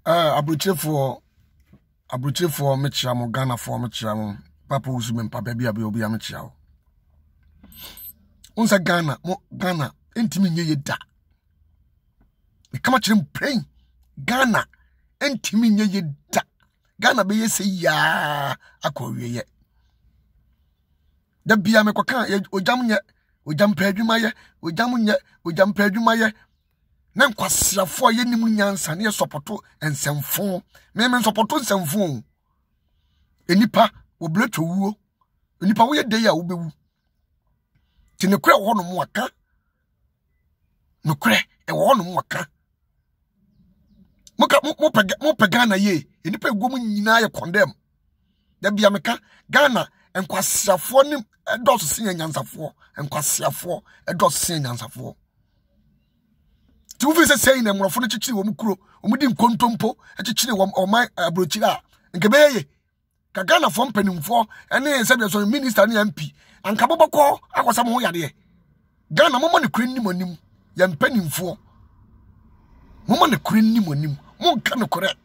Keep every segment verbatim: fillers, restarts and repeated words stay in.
Uh, abroche for abroche for mechiamo Ghana for mechiamo papa usume papa bia bia obi amechiao. Unsa Ghana mo Ghana entimi nye yeda. Me kama chire praying Ghana entimi nye yeda. Ghana be yese ya akọwie ye. Da bia me kwaka Ogyam nye Ogyam pa adwuma ye Ogyam nye Ogyam pa adwuma ye. Na nkwasiafo ye nimu nyansa ne sopoto ensemfo me me sopoto ensemfo enipa wo bleto wuo enipa wo ye de ya wo bewu ti ne kure wo no mo aka no kure e wo no mo aka mo ka mo pega mo pega na ye enipa egom nyina ye condemn da bia meka Ghana enkwasiafo ne edoso sin nyansafo enkwasiafo edoso sin nyansafo ti wo fi se sei na mrofo no chichiri wo mukuro omudi nkontompo chichiri wo oman abrochira nke beye ka Ghana fo mpanimfo ene se be so minister ne M P anka boboko akwasa mo yade Ghana mo mo ne kure nim onim ya mpanimfo mo mo ne kure nim onim mo nka ne kure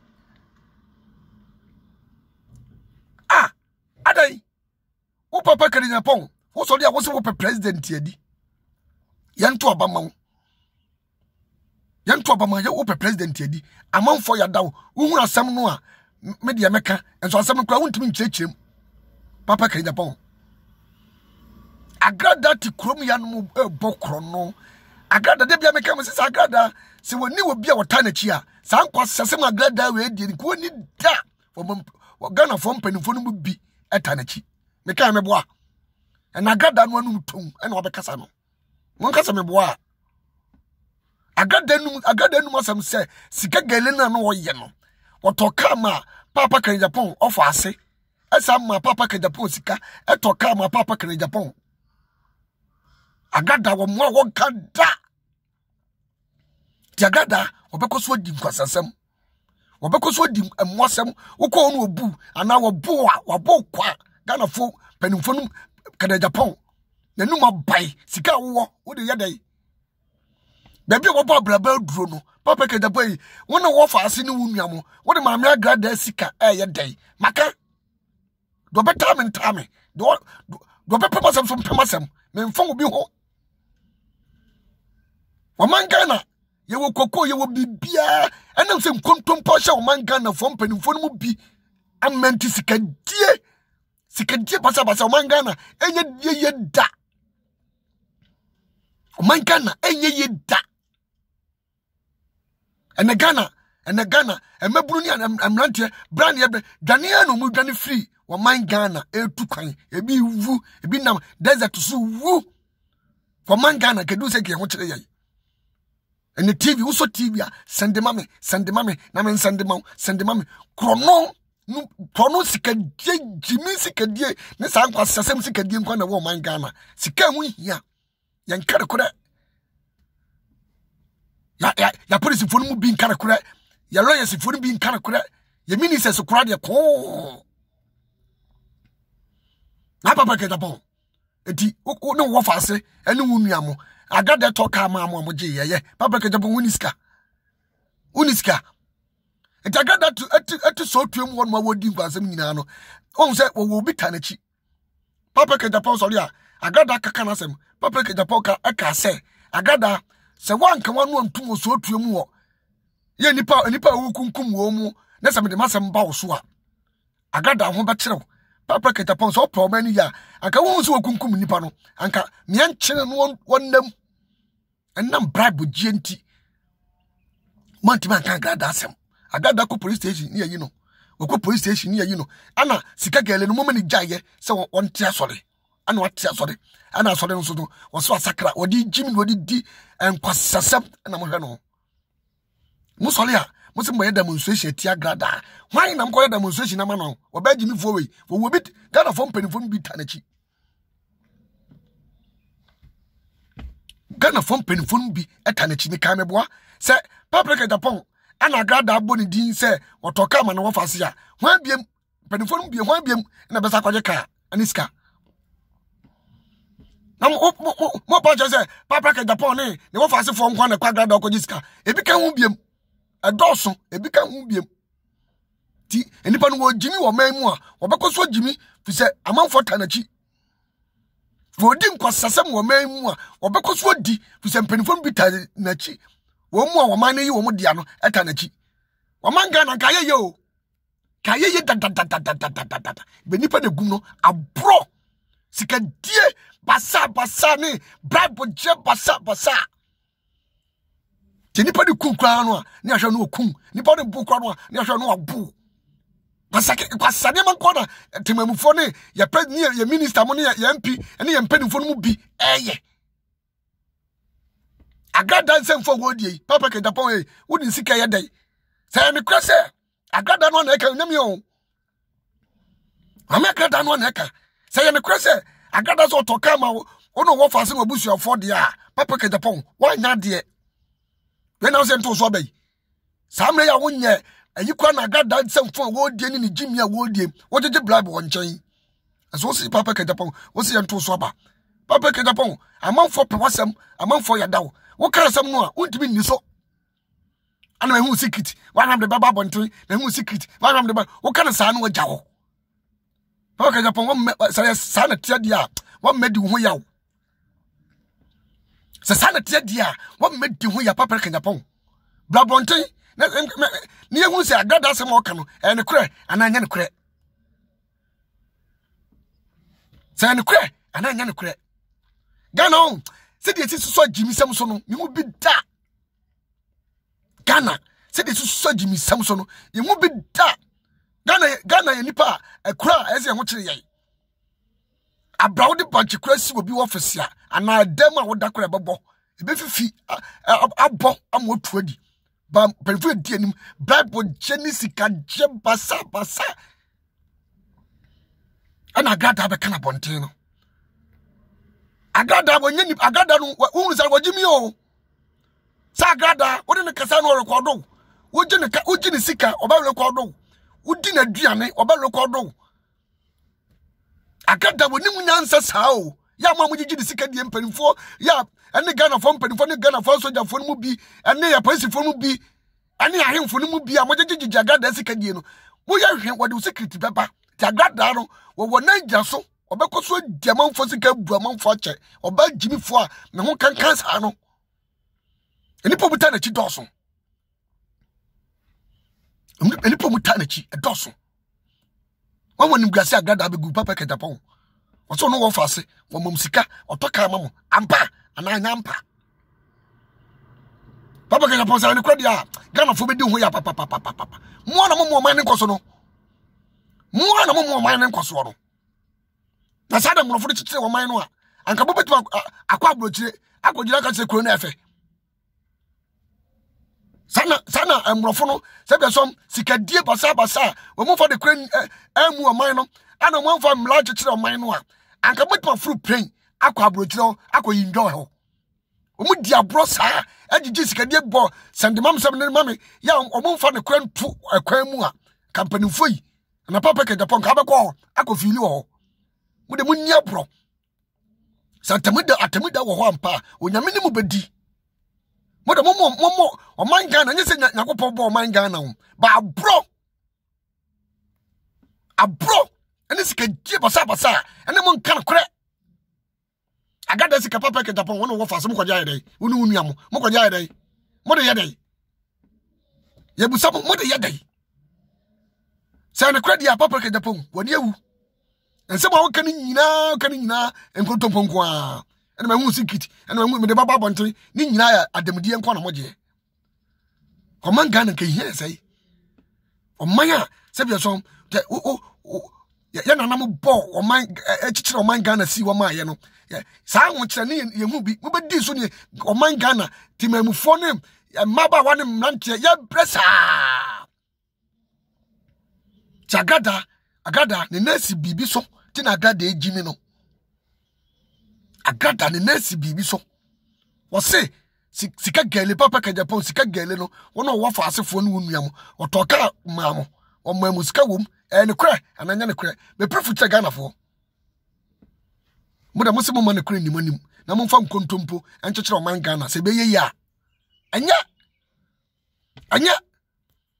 ah adai wo papa Kennedy Agyapong wo so dia wo se wo president yadi yanto abama yanto abama ya wo president yadi amanfo ya dawo wo asem no a media meka enso asem kra wontimi nkyerechirem papa Kennedy Agyapong Agradaa ti krom ya no bokro no Agradaa de bia meka mse Agradaa se woni wo bia wota na chi a sa nkwa sesem Agradaa we die ko ni da wo Ghana fo mpanimfo no bi eta na chi meka me boa na Agradaa no anu tom ena obekasa no won kasa me boa Agradaa nu Agradaa nu masam se sika gele na no wo ye no wotoka ma papa Kennedy Agyapong ofo ase esa ma papa Kennedy Agyapong sika etoka ma papa Kennedy Agyapong Agradaa wo mo wo kada ti Agradaa obekoso di nkwasasem obekoso di emwasem wokọ no obu ana wo bo a wo bo kwa Ghana fo panimfo no Kennedy Agyapong na numa bai sika wo wo de yedai Baby wo bo braba duro no papa Kennedy Agyapong wona wo fa ase ne wunuamo wo de maame Agradaa sika eh ye dai maka do beta me ntame do do be papa sam som pemasem me mfon obi ho wo man Ghana ye wo koko ye wo bibia enam se nkontompo hye wo man Ghana fo mpanimfo no mu bi amenti sika die sika die pasa pasa wo man Ghana enye ye ye da wo man Ghana enye ye da ene Ghana ene Ghana emeburu ni amrante brand ye dwane no mu dwane free wo man Ghana etu kwan ebi wu ebi nam desert so wu wo man Ghana kedu se ke ho kire ye ene T V uso T V a sende mame sende mame na men sende mam sende mame krono no krono sika die jimi sika die ne sa nkwa sasem sika die nkwa na wo man Ghana sika hu hia ya nkare kore ya ya ya police fo mu bi nkare kore ya lawyers fo bi nkare kore ya ministers kora de ko na papa Kennedy Agyapong eti o no wo fa se ene wunuamo Agradaa toka ma mo moje ye papa Kennedy Agyapong uniska uniska eti Agradaa tu eti so tuem won ma wodi nkwasem nyina no on se wo wo bita na chi papa Kennedy Agyapong so ya Agradaa kaka na sem papa Kennedy Agyapong ka aka se Agradaa se wanka wanu ntum so tuem wo ye nipa nipa wo kunkum wo mu na se me de masem ba wo so a Agradaa ho ba kirew papa Kennedy Agyapong so problem ni ya aka wo so kunkum nipa no anka mian kyene no wonnam enam bribe gienti monti man kan Agradaa asem Agradaa ko police station ni yi no ko police station ni yi no ana sika gele no momani jaye se won tia sore ana wat tia sore ana sore no so no wo so asakra wodi jimi wodi di enkwasasem na mo hwe no mo sore a mo se mo ye demonstration tia Agradaa why na mo ko ye demonstration na ma no wo ba jimi fo we wo wo bit Ghana fo mpanifo bi tanachi Ghana fo mpanifo bi etanachi ni ka meboa se papa Kennedy Agyapong ana Agradaa boni din se otoka ma na wo fase a hwan biem mpanifo bi hwan biem na besa kwaje ka aniska na mo mo pa je se papa Kennedy Agyapong ne ne wo fase fo nkwa na kwa Agradaa ko jiska ebi ka hu biem a dawson e bi ka hu biem ti enipa no wo jimi wo man mu a obekoso jimi fi se amanfo tanachi wodi nkwasasem wo man mu a obekoso di fi se mpenifo bi tanachi wo mu a wo man yi wo mu dia no etanachi wo man ga na ka ye yo ka ye ye da da da da da da da be nipa de gum no abro sika die basa basa ni bible je basa basa ti nipa de kun kwa no a ni ahwe no kun nipa de bu kwa no a ni ahwe no abu basa ke basa ne man ko na temamufo ne ya president ya minister mo ne ya M P ne ya mpanifo no mu bi eye Agradaa nsemfo wodie papa ke Japan e wodi sika ye dai say me krese Agradaa no na eka nyame o ama Agradaa no na eka say me krese Agradaa so to kama ono wo fa se no busu afo de a papa ke Japan wa nya de we na se nto so bai samre ya wonye ayi kwa na Agradaa nsemfo wodie ni ni jimi a wodie wojeje bribe won chen aso si papa ke Japan wo se nto so ba papa ke Japan amanfo pe wasem amanfo ya dawo wo kara sam no a wontimi ni so ana me hu secret one am the baba bontin me hu secret one am the baba wo kara sa no jawo papa ke Japan wo sa sa na tia dia wo medi ho yawo sa sa na tia dia wo medi ho ya papa ke Japan bra bontin ni ehun se Agradaa se mo ka no e ne kure ana nya ne kure se ne kure ana nya ne kure Ghana se de so jimi sam so no mu bi da Ghana se de so jimi sam so no mu bi da Ghana Ghana ye nipa e kura e se ho kire ye abrawo de banchi kura si obi office a ana dem a woda kura bebo e be fifi abo amotu adi ba perfect di anim bible genesis ka je basa basa ana Agradaa be kana bonten no Agradaa wonye ni Agradaa no hu sa wojimi o sa Agradaa wodi ne kasa no record woji ne ka woji ne sika oba record wodi na duane oba record Agradaa woni munyansa saa o ya ma mujiji ne sika die mpanifo ya ene Ghana fo mpanifo ne Ghana fo soja fo mu bi ene ya police fo mu bi ene ahemfo mu bi a mujiji Agradaa sika die no wo ya hwe wodi secret beba ti Agradaa no wo wona gya so obekoso diamanfo sika bu amanfo che oba jimifo a me ho kankan sa no enipo buta na chi doso enipo buta na chi doso won won ngase Agradaa be gu papa ke Japan oso no wo fase wo mom sika otoka mamo ampa ana anya ampa papa ke Japan sa ne kwadia Ghana fo be di ho ya papa papa papa mo na mo mo man nkoso no mo na mo mo man nkoso no na sada mo fo tete wo man no a anka bobetu akwa abrochire akojira ka se kuro na efe sana sana amrofo no se be som sikadie basa basa wo mo fo de kuro amu wo man no ana mo fo mla chechire wo man no a anka bobetu fru plain akwa abrochire akoyindwo ho wo mu di abro sa agigi sikadie bo sende mam sem ne mame ya wo mo fo de kuro ntu akwa mu a company foi na papa ke Japan ka be ko akofili wo mude munya bro santamuda atamuda wo ho ampa onyame ne mu bedi mude momo momo o man Ghana nyese yakopɔ bo o man Ghana ho ba bro abro ene sika die basa basa ene mo nkan kore Agradaa sika papa ke Japan wono wo fa so mo kwaja yedai wonu wunu am mo kwaja yedai mo de yedai ye busa mo de yedai sa ne kredi papa ke Japan woni ewu ense ma kan nyina kan nyina enkontompo nko a ene ma hu secret ene ma hu me de baba bonten ni nyina ya adamdie nko na moje o man Ghana ke hie sei o man a se bi so o o ya na na mo bo o man echichire o man Ghana si wo ma ye no sa ho kire ne ye hu bi mo be di so ne o man Ghana timamufo ne maba wa ne mrante ya bresa Agradaa Agradaa ne nasi bibi so ti na Agradaa ejimi no Agradaa ne nasi bibi so wo se sika gele papa ke Japan sika gele no wono wo fa asefo no nuam otoka maamo o mamu sika wom e ne kra ananya ne kra me prefu che Ghana fo mo da mo se mo ma ne kra ni manim na mo fa nkontompo enchechire o man Ghana se be ye ya anya anya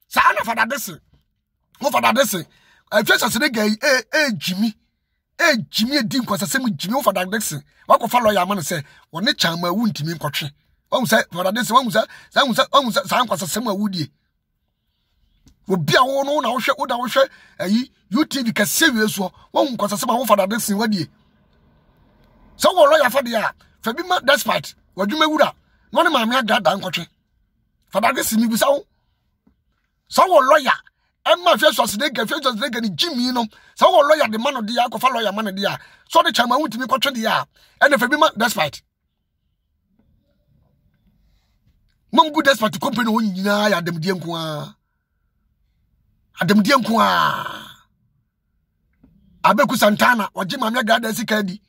sa na fada dese mo fada dese afia sase ga e e Jimmy e Jimmy di nkwasasem Jimmy wo fada dese wakofa lawyer ma no se woni chama wu ntimi nkotwe won say fada dese won say won say won say sa nkwasasem awudie obi a wo no na wo hwe wo da wo hwe ayi U T V ka sewie so won nkwasasem a wo fada dese wadie so wo lawyer fada ya fa bi ma despite wadwuma wura no ne maame Agradaa nkotwe fada dese mi bisa wo so wo lawyer Emma Festus Nega, Festus Nega, Jimmy, no. So, lawyer, the man of the Yako, lawyer, man of the year. So, the chama went to me, control the year. And if a woman, despite Mom good despite to company, when you are them Dianqua. At them Dianqua Abeku Santana, or Jim Agradaa Sikadi.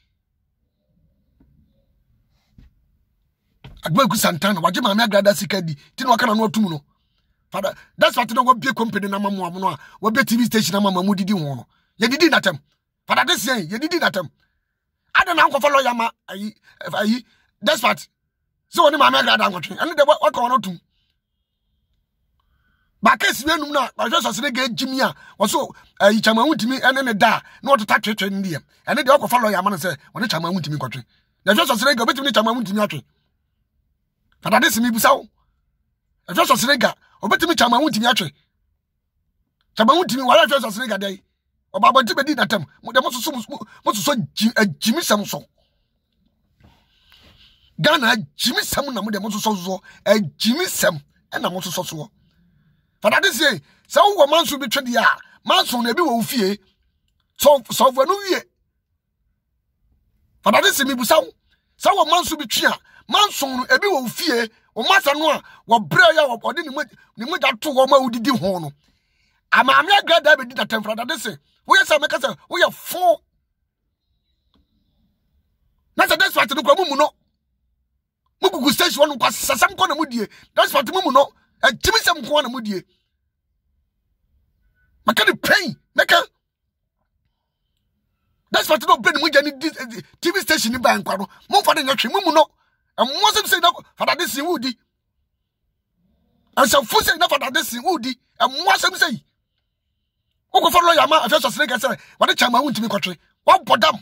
Abeku Santana, or Jim Agradaa Sikadi. Tinwaka no Tumuno. Father, that's what no be a company na mamu amono we be T V station na mamu didi ho no ye didi natem father this say ye didi natem ada na nko follow yama ayi ayi that's what so oni maame Agradaa nkotwe ene de wa ka wono tum ba case we num na ba just sase ga Jimmy a wo so ayi chama huntimi ene ne da na otota twetwe ndi em ene de wa follow yama no say woni chama huntimi nkotwe na just sase ga betimi chama huntimi atwe father this mi busawo e just sase ga obetimi chama huntimi atwe chama huntimi wala just sase ga dai obabonti be di natam mo de mo so mo so Jimmy sam so Ghana Jimmy sam na mo de mo so so Jimmy sam e na mo so so fada de say sa wo manso bi twede a manso na bi wo fie so so fo no wie fada de say mi busaw sa wo manso bi twe a manso no e bi wo fie o masa no a wo bra ya wo ode ni mo ni mo da to wo ma udidi ho no ama ame Agradaa be di da tem fada de say wo yesa me kasa wo ye fo na sa des fat no kwa mu no mugugu station no kwa sasam ko na mudie des fat mu no e Jimmy sam ko na mudie maka the pain maka des fat no be ni mudie ni T V station ni ba nkwa no mo fa de nyatwe mu no e mo sem say na fada de sin wudi and so fu say na fada de sin wudi e mo sem say Oko follow ya ma afeso snake say what chama huntimi kotwe one podam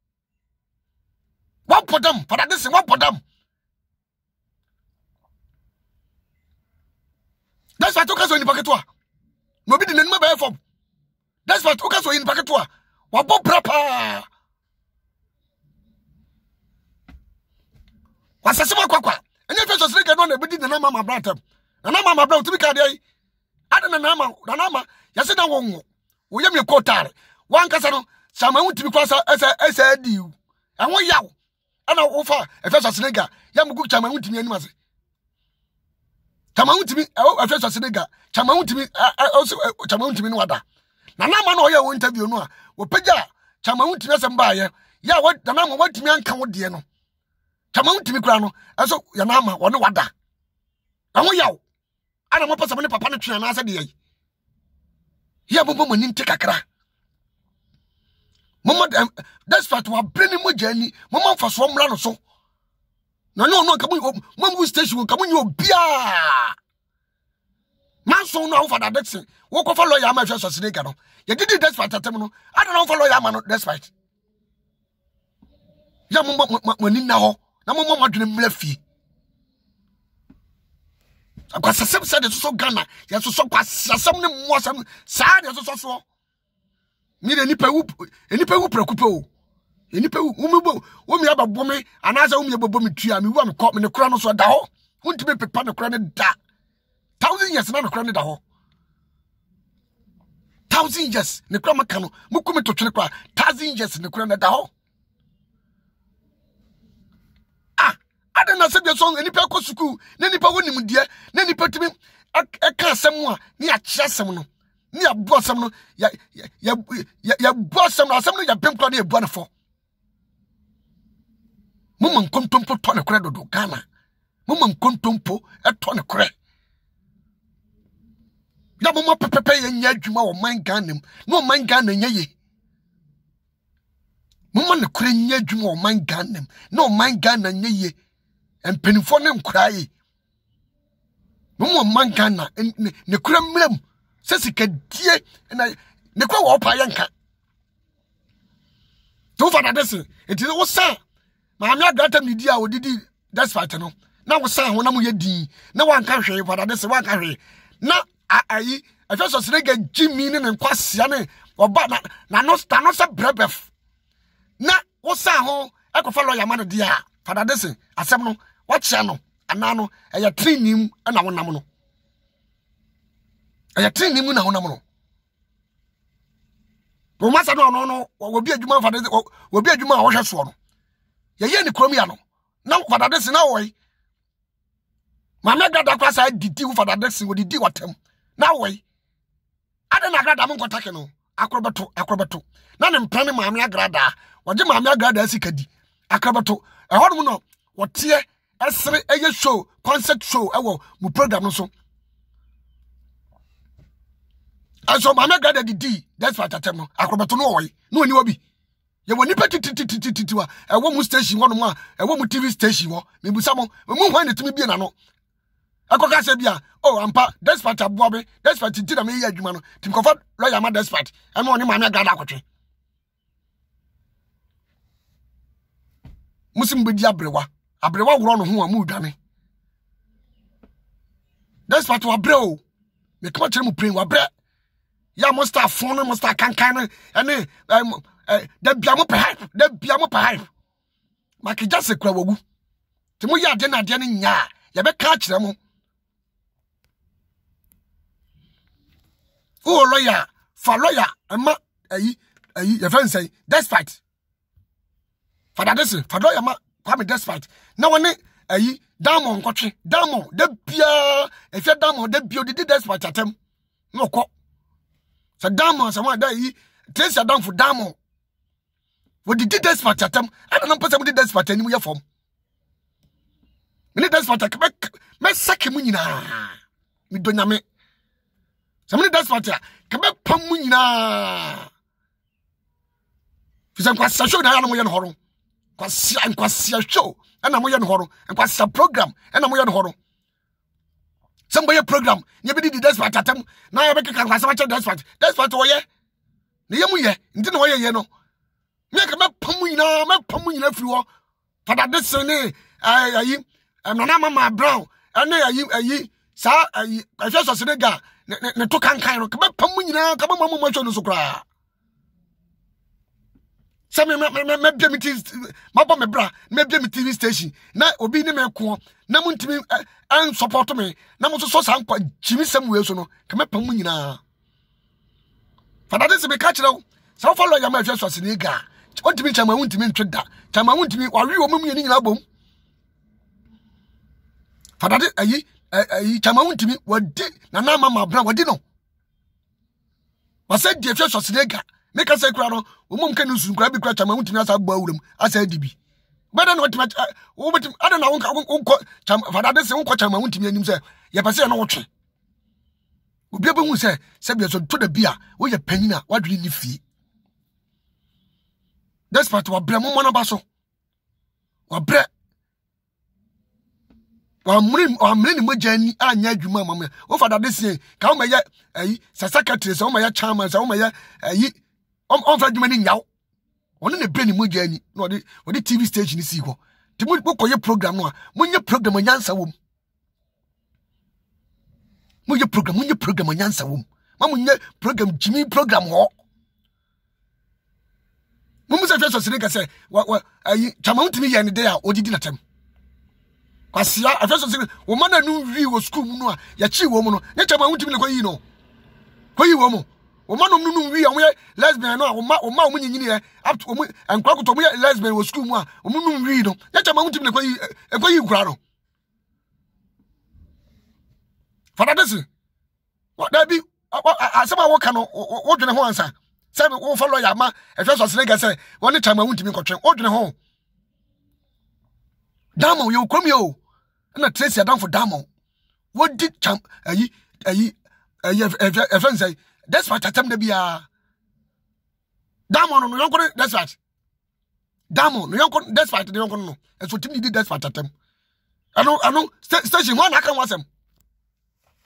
one podam for that this one podam that's what okaso in paketwa no bi de nma ba form that's what okaso in paketwa wa bo brapa wa sasema kwakwa enye afeso snake no na bi di na mama bratam na mama bra utimi ka dey ada na na mama na mama yase na wonwo wo yam yekotare wan kasa no sama huntimi kwasa esa esa diu enwo yaw ana wo fa efeso senega yam gu chama huntimi ani mase chama huntimi efeso senega chama huntimi chama huntimi no wada na na ma no ye wo interview no a wo pagya chama huntimi asem ba ye ya wo na ma watimi anka wo de no chama huntimi kura no eso ya na ma wo no wada enwo yaw ana mo pesa mo ne papa no twa na asa de ye ya bobo mani nte kakra mama that's what we bring mo jani mama fa so mra no so na no no kamu mamu station kamu nyo bia man so no for that thing wo ko follow ya ma hwe so snake no ye did that's what atem no I don't know follow ya ma no that's right ya mo mani na ho na mo mo adwene mra fie akwa sasem said so Ghana ya so so kwa sasem ne mo asem sa de so so so mi de nipa wu nipa wu prekupe o nipa wu mi bo wo mi ababo me anaza wo mi ababo me tua mi wu am ko me ne kura no so da ho huntime pepa ne kura ne da thousand years na ne kura ne da ho thousand years ne kura maka no mukumi to twene kura thousand years ne kura ne da ho ada na se de so nipa ko suku na nipa wonim de na nipa timi aka asem a ni a kire asem no ni a bo asem no ya ya ya bo asem no asem no ya bem kra na ebu anfo mo man kontompo to ne kra dodo Ghana mo man kontompo e to ne kra ya mo pepepe ye nya adwuma wo man Ghana no man Ghana nya ye mo man ne kra nya adwuma wo man Ghana no man Ghana nya ye and penifo ne nkrai mo no man Ghana ne kura mrem se sikadie na ne kwa wo pa yanka to Father Desi it is wo sa maame Agradaa mi di a odidi despite no na wo sa ho na mo yedin na wanka hwe Father Desi wanka hwe na ayi Efeso srega Jimmy ne nkwasia ne oba na na no sta no se brebef na wo sa ho ekofa lawyer man dia Father Desi asem no wacha no ana no eya trinim na wonam no eya trinim na wonam no wo masa no no no wo bi adwuma Father Desi wo bi adwuma a wo hwe so no ye ye ni krom ya no na Father Desi na wo yi Maame Agradaa kwasa didi wo Father Desi wo didi watem na wo yi ada na Agradaa mo kontake no akrobeto akrobeto na ne mpane Maame Agradaa waje Maame Agradaa sikadi akrobeto ehorum no wotie esre eye show concert show ewo mu program no so aso Maame Agradaa didi that's what atem no akrobeto no wo yi no oni obi ye woni petititititi wa ewo mu station wono ma ewo mu T V station wo mebusa mo mu hwan ne tumi bie na no akoka se bia oh ampa despite abobe despite ti na me yi adwuma no tim kofa lawyer ma despite e mo ni Maame Agradaa akotwe musim bedi abrewa abrewa woro no ho amu dwane despite wa breo me kama kire mu pray wa bre ya mo star phone no mo star kankan ene da bia mo hype da bia mo hype makija se kura wagu ti mo ya de na de ne nya ya be ka kire mo oh lawyer for lawyer ama ayi ayi ya fan say despite Father Desi for lawyer ma kwame despite na woni ayi diamond nkotwe diamond da bia efia diamond da bia didi despite atem no ko so diamond so da yi trace down for diamond wo didi despite atem ana no pese mo didi despite ani mu ye fom me despite ka me sake mu nyina mi do nyame Samani despite ka be pam mu nyina fisan kwa show na ya no mo ye no horo kwa sia kwa sia show ana mo ye no horo kwa sia program ana mo ye no horo somebody program nye be di despite atem na ya be ka kwa sama che despite despite wo ye ne ye mu ye ndi na wo ye ye no me ka be pam mu nyina me pam mu nyina firi wo Father Desi ne ayi nana mama brown ane ayi ayi sa ayi Efeso srega ne to kankan no ka be pam mu nyina ka be mama mo cho no so kra sa me me me bia me ma bo me bra me bia me T V station na obi ni me ko na mu ntimi an support me na mo so so san kwa jimi sam we so no ka me pam mu nyina Father Desi be ka kire wo sa follow ya ma Efeso srega o ntimi chama wo ntimi ntweda chama wo ntimi wa wi wo mu nyini nyina bom Father Desi ayi ayi chama wo ntimi wadi na na mama bra wadi no wasa di Efeso srega me ka say kura no omum ka nusu kura bi kura chama wo ntimi asa gba awuram asa dibi beda no otima wo betim ada na won won chama Father Desi won ko chama wo ntimi anim say ye pese no wotwe obi abehu say se bia so to da bia wo ye panyina wadwiri ni fie despite wa bre mo mo na ba so wa bre wa mrim wa mrim ni mojani anya adwuma mama wo Father Desi ka wo ma ye ayi sa secretary sa wo ma ye chairman sa wo ma ye ayi on on fa adwuma ni nyaw ono ne bre ni mojani no de odi T V station si ho ti mo koye program no a mo nye program anyansa wom mo ye program mo nye program anyansa wom ma mo nye program jimi program ho mo mo se Efeso srega se wa ayi chama untimi ye ne de a odidi na tem kwasia Efeso srega wo mana nu wi wo school mu no a ya chi wo mu no ne chama untimi le koyi no koyi wo mu wo mana nu nu wi a wo ye lesbian no a wo ma wo ma wo nyinyini ye up to wo enkwa ko to mo ye lesbian wo school mu a wo mu nu wi no ne chama untimi le koyi e koyi kura no Father Desi what that be asema wo ka no wo dwene ho ansa say wo follow ya ma Efeso srega say woni chama untimi kotwe wo dwene ho Damo yo krom yo na Tracy down for Damo what did cham ayi ayi ayi e friend say that's what atem de bia Damo no no yonko that's what Damo no yonko that's what de yonko no e so timi di that's what atem ano ano station one aka wasem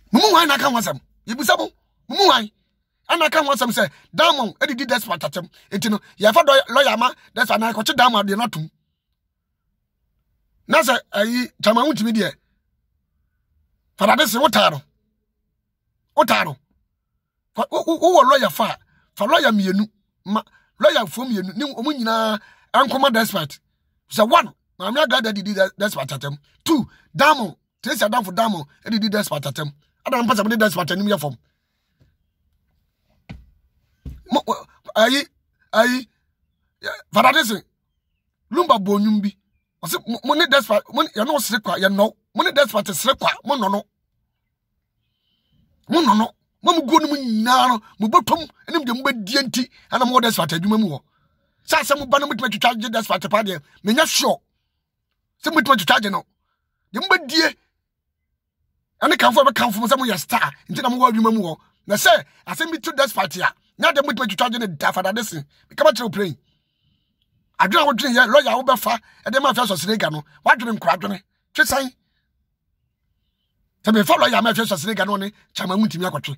Mumu why na kan wasam. Yibusa mo. Mumu why. Ana kan wasam say Diamond e did despot atem. Enti no ye fa lawyer ma that's na ko che Diamond de natum. Na say ayi chama wuntimi de. Fada de se wotaro. Wotaro. Wo lawyer fa. Fa lawyer mienu. Ma lawyer fo mienu ni omu nyina ankoma despot. So one, my Agradaa did despot atem. Two, Diamond Tracy down for Diamond e did despot atem. Adam pass am despot anim yefom. Ayi ayi fada de se lumba bonyum bi. O se mo ne despot mo ya no sere kwa ya no. Mo ne despot sere kwa mo no no. Mo no no. Mo mu go no nyina no mo botom enim de mo bedi enti ana mo despot adwuma mu ho. Sa se mo ba no mo tuma twitwa je despot pa de me nya sure. Se mo tuma twitwa je no. De mo bedie ane kanfo be kanfo mo se mo ya star enti na mo wa adwuma mu ho. Na se asem bi to despot ya nya de mo tuma twitwa je ne da fada de se. Me ka ba kire praying. Adwena wo dwen ye lawyer wo be fa e de ma fa so srega no. Wa dwen nkura dwen. Twisan Se me follow ya me fese sene gano ne chama muntimi akotwe.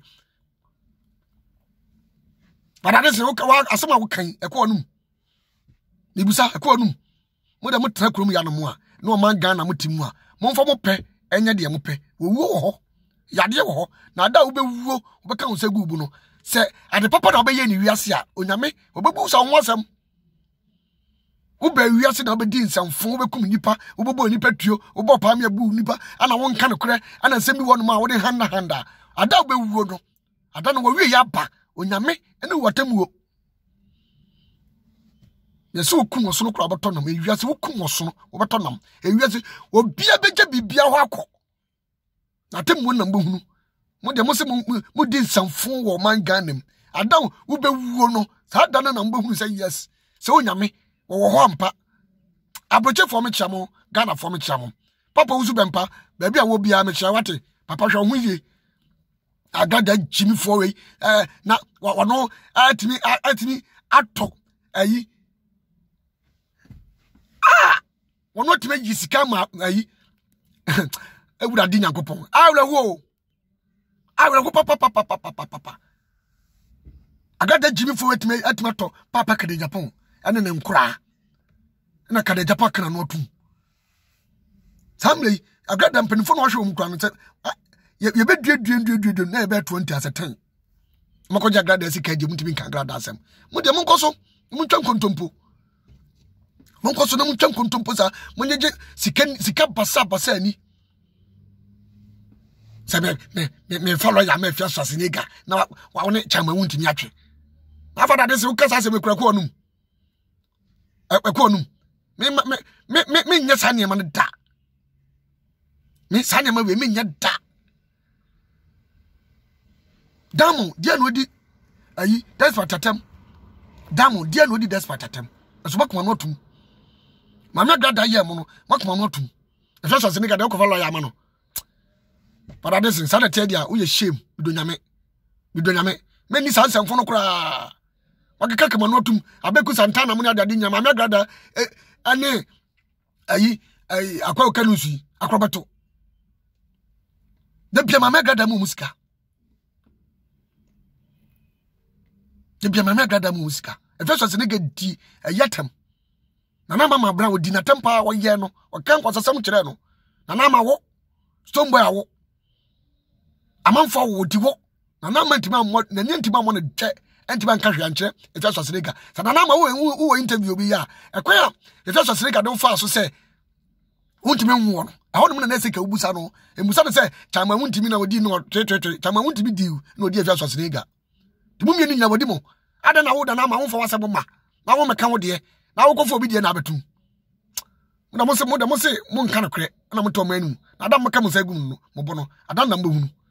But ade se wo asema wo kan e ko onum. Nibusa e ko onum. Mo da mo tra kurom ya no mo a na o man Ghana mutimu a mo mfa mo pe enye de mo pe. Wo wo ho. Yade wo ho. Na da wo be wuo wo be kan wo segu bu no. Se ade papa na obe ye ni wiase a onyame obebu sa wo asem. Wo be wiase na obe di nsamfo wo be kum nipa wo bobo nipa tuo wo bo pa me abu nipa ana won kan kore ana nsem bi wono ma wo de handa handa ada wo be wuo no ada no wo wie ya ba onyame ene wotamuo yeso wo kum oso no kura boto nam e wiase wo kum oso no wo boto nam e wiase obia beja bibia ho akọ na temu nam bohunu mo de mo se mo di nsamfo wo man Ghana ada wo be wuo no sa ada na nam bohunu say yes se onyame wo ho ampa abroche for me chamo Ghana for me chamo papa uzu bempa baby a wo bia me chia wate papa hwe ho yie Agradaa Jimmy for we eh na wono atimi atimi ato ayi ah wono timi yisika ma ayi ewura di Nyankopon awra wo awra wo papa papa papa papa Agradaa Jimmy for we timi atimi ato papa Kennedy Agyapong ene ne nkura na Kennedy Agyapong kana no tum samle Agradaa mpenfo no hwe nkura no se ye be due due due due na e be twenty as a ten mako ja Agradaa sika je mutimi kan Agradaa asem mu de mun koso mun twan kontompo mun koso na mun twan kontompo sa mun je sika sika basa basa ani sabe me me follow ya me fi asasiniga na wa woni chama wuntimi atwe na fada de se wo kasa se me kura ko onum e ko onum me me me me nya sane ma da me sane ma we me nya da Diamond dia no di ayi despot atem Diamond dia no di despot atem so makoma no tum ma me Agradaa ye mo no makoma no tum e so so ne ga de ko fa lawyer ma no para de sin sada tie dia wo ye shame bidonyame bidonyame me ni san san fo no kura wakeka kama no tum abeku santana mo ni adade nyama me Agradaa ane ayi ayi akwa okanusu akrobato de bia ma me Agradaa mu musika de bia ma me Agradaa mu musika efeso se ne ga di ayatam na na mama bra wo di na tempa wo ye no o kan kwasasam kire no na na ma wo stomboy awo amanfo wo di wo na na ma ntima mo na ntima mo ne je entima nka hwe anche efeso se ne ga sa na na ma wo wo interview bi ya ekwa efeso se ne ga don fa so se wuntimi nwo no aho no na sika ubusa no emusa no se chama wuntimi na wodi no twetwetwe chama wuntimi di na odi efeso se ne ga tibumye ni nya wodi mo ada na wo da na ma wo fa wasebo ma na wo meka wo de na wo kofo obi de na abetum na mo se mo da mo se mo nka no kre na mo to manu na da mo ka mo sa gum no mo bo no ada na mbo hunu